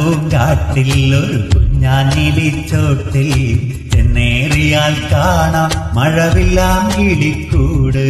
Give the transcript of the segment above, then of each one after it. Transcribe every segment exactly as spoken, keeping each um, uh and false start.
പൂങ്കാട്ടിൽ ഒരു കുഞ്ഞാനിലിച്ചോട്ടിൽ ചെന്നേറിയാൽ കാണാം മഴവില്ലാൻ കിളിക്കൂട്.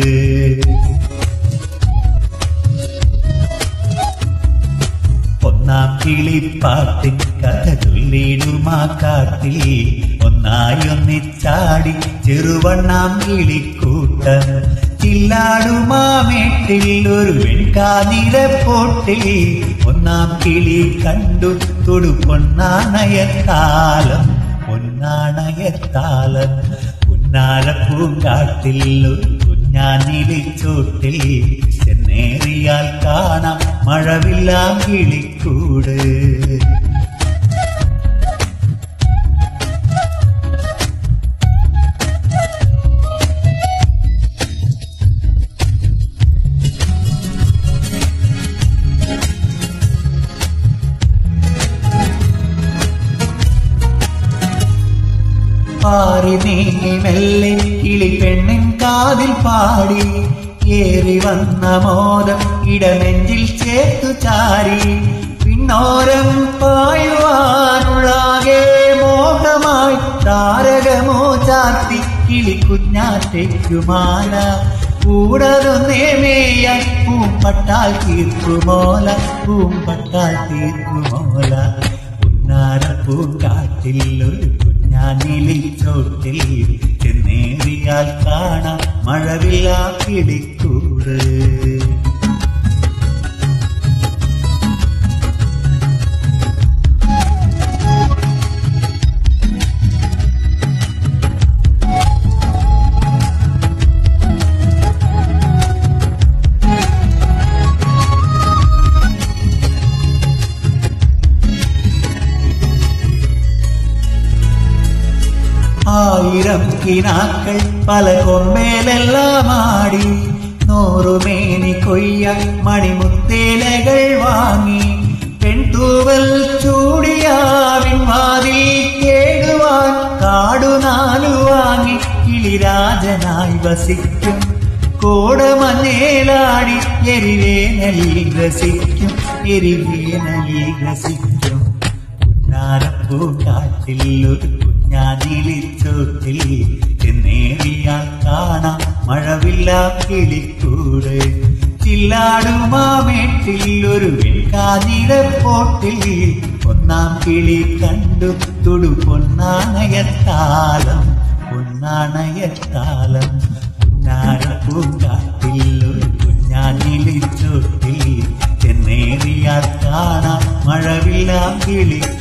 ഒന്നാം കിളിപ്പാട്ടിൻ കഥ ചൊല്ലിടുമാ കാട്ടിൽ ഒന്നായി ഒന്നിച്ചാടി ചെറുവണ്ണാം കിളിക്കൂട്ടം. ചില്ലാടുമാമേട്ടിൽ ഒരു വെൺകാതിരപ്പോട്ടിൽ ഒന്നാം കിളി കണ്ടു തൊടു പൊന്നാണയത്താലം പൊന്നാണയത്താലം. പുന്നാര പൂങ്കാട്ടിൽ ഒരു കുഞ്ഞാനിലിച്ചോട്ടിൽ ചെന്നേറിയാൽ കാണാം മഴവില്ലാൻ കിളിക്കൂട്. പാറി നീങ്ങി മെല്ലെ കിളി പെണ്ണിൻ കാതിൽ പാടി ഏറി വന്ന മോദം ഇടനെഞ്ചിൽ ചേർത്തു ചാരി. പിന്നോരം പായുവാനുള്ളാകെ മോഹമായി താരകമോ ചാർത്തി കിളി കുഞ്ഞാറ്റയ്ക്കുമാല. കൂടതൊന്നേ മേയാൻ പൂമ്പട്ടാൽ തീർക്കുമോല പൂമ്പട്ടാൽ തീർക്കുമോല. പുന്നാര പൂങ്കാട്ടിൽ ഒരു കുഞ്ഞാനിലിച്ചോട്ടിൽ ചെന്നേറിയാൽ കാണാം മഴവില്ലാൻ കിളിക്കൂട്. ആയിരം കിനാക്കൾ പല കൊമ്പേലെല്ലാം ആടി നൂറുമേനി കൊയ്യ മണിമുത്തേലകൾ വാങ്ങി. പെൺതൂവൽ ചൂടിയാവിൻ വാതിൽ കേടുവാൻ കാടുനാലു വാങ്ങി കിളിരാജനായി വസിക്കും. കോടമഞ്ഞേലാടി എരിവേനലിൽ രസിക്കും എരിവേനലിൽ രസിക്കും. പുന്നാരപ്പൂങ്കാട്ടിൽ ഒരു കുഞ്ഞാനിലിച്ചോട്ടിൽ ചെന്നേറിയാൽ കാണാം മഴവില്ലാൻ കിളിക്കൂട്. ചില്ലാടുമാമേട്ടിൽ ഒരു വെൺകാതിരപ്പോട്ടിൽ ഒന്നാം കിളി കണ്ടു തൊടു പൊന്നാണയത്താലം പൊന്നാണയത്താലം. പുന്നാരപ്പൂങ്കാട്ടിൽ ഒരു കുഞ്ഞാനിലിച്ചോട്ടിൽ ചെന്നേറിയാൽ കാണാം മഴവില്ലാൻ കിളി